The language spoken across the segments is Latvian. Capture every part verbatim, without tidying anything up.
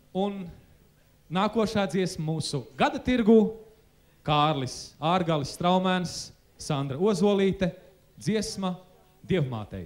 Un nākošā dziesma mūsu gada tirgu Kārlis Ārgalis Straumēns, Sandra Ozolīte, dziesma Dievmātei.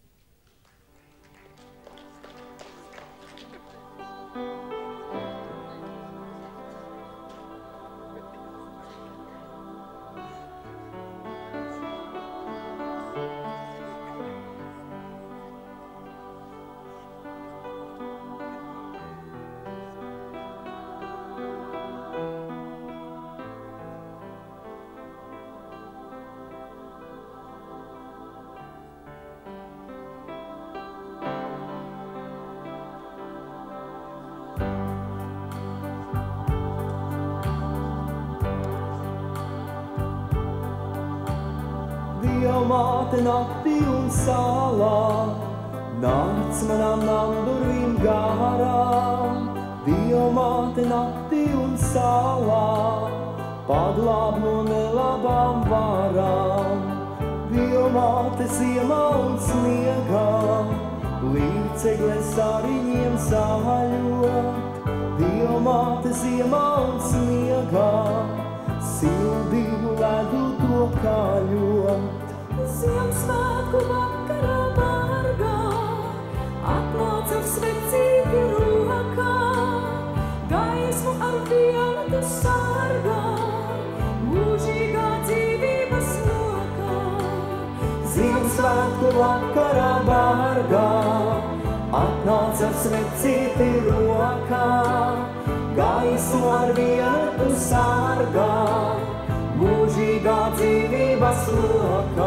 Dievmāte naktī un salā, nāc manām namdurvīm garām. Dievmāte naktī un salā, paglāb no nelabām varām. Dievmāte ziemā un sniegā, līdzegles ariņiem zaļot. Dievmāte ziemā un sniegā, sildību ledu to kaļot. Ziemassvētku vakarā bargā, atnāc ar svecīti rokā, gaismu ar vienu tu sargā, mūžīgā dzīvības lokā. Ziemassvētku vakarā bargā, atnāc ar svecīti rokā, gaismu ar vienu tu sargā, mūžīgā dzīvības lokā.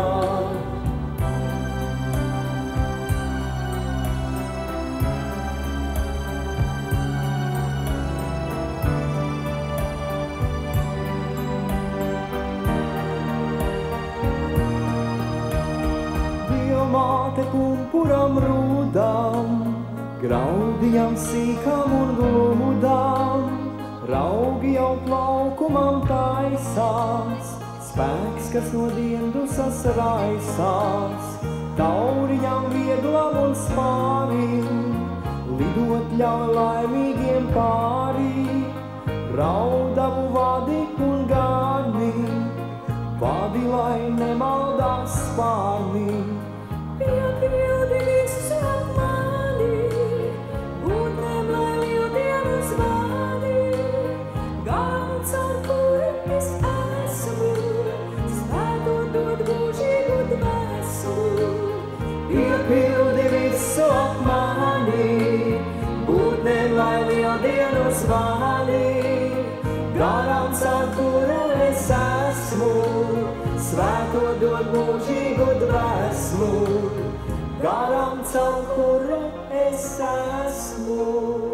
Dievmāte pumpuram rūdām, graudījām sīkām un glūdām, raugi jau plaukumam taisās, spēks, kas no diendusas raisās. Tauriņām vieglam un spārim, lidot ļauj laimīgiem pārī. Raudavu vadi un gani, vadi, lai nemaldās spārni. Piepildi visu ap mani, būtnēm, lai lieldienas vadi. Gārns, ar kuru es esmu, svētot dod mūžīgu dvēsmu. Piepildi visu ap mani, būtnēm, lai lieldienas vadi. Gārns, ar kuru es esmu, svētot dod mūžīgu dvēsmu. Gārns, ar kuru es esmu,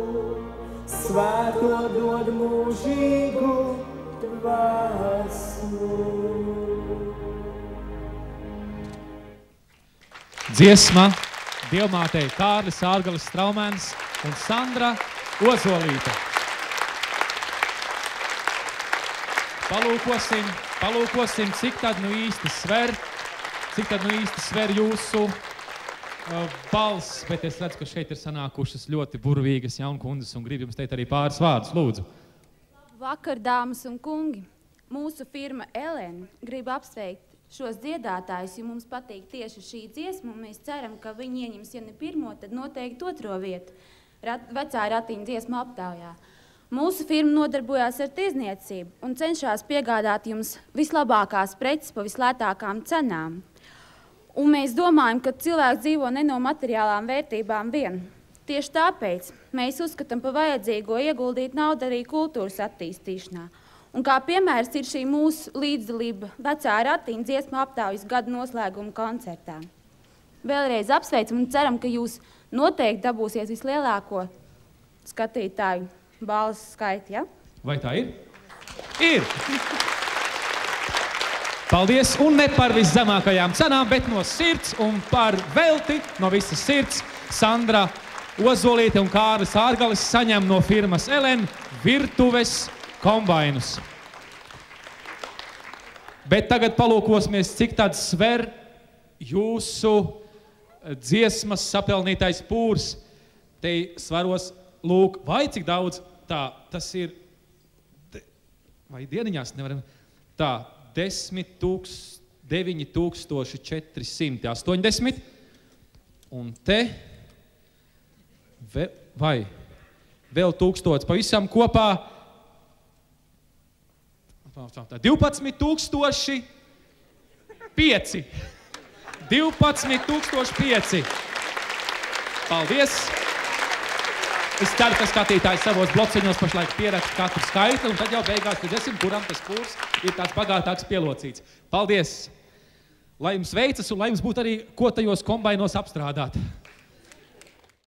svētot dod mūžīgu dvēsmu. Dziesma Dievmātei Kārlis Ārgalis Straumēns un Sandra Ozolīte. Palūkosim, palūkosim, cik tad nu īsti sver, cik tad nu īsti sver jūsu uh, balss, bet es redzu, ka šeit ir sanākušas ļoti burvīgas jaunkundzes un gribu jums teikt arī pāris vārdus, lūdzu. Vakar, dāmas un kungi, mūsu firma Elēna grib apsveikt šos dziedātājus, jo mums patīk tieši šī dziesma, un mēs ceram, ka viņi ieņems, ja ne pirmo, tad noteikti otro vietu rat, vecā ratiņa dziesmu aptaujā. Mūsu firma nodarbojās ar tirzniecību un cenšas piegādāt jums vislabākās preces pa vislētākām cenām. Un mēs domājam, ka cilvēks dzīvo ne no materiālām vērtībām vien. Tieši tāpēc mēs uzskatām pa vajadzīgo ieguldīt naudu arī kultūras attīstīšanā. Un kā piemērs ir šī mūsu līdzdalība vecā ratiņa dziesmu aptaujas gada noslēguma koncertā. Vēlreiz apsveicam un ceram, ka jūs noteikti dabūsiet vislielāko skatītāju balsu skaitu, ja? Vai tā ir? Ir! Paldies, un ne par viszemākajām cenām, bet no sirds un par velti, no visas sirds, Sandra Ozolīte un Kārlis Ārgalis saņem no firmas Elēna virtuves kombainus. Bet tagad palūkosimies, cik tad sver jūsu dziesmas sapelnītais pūrs. Te svaros lūk, vai cik daudz, tā, tas ir, vai dieniņās nevaram, tā, desmit tūkst, deviņi tūkstoši četri simti astoņdesmit, un te, ve, vai, vēl tūkstots pavisam kopā, divpadsmit tūkstoši pieci. divpadsmit tūkstoši pieci. Paldies! Es ceru, ka skatītājs savos blociņos pašlaik pierakst katru skaitli, un tad jau beigās redzēsim, kuram tas kurs ir tāds bagātāks pielocīts. Paldies! Lai jums veicas un lai jums būtu arī ko tajos kombainos apstrādāt.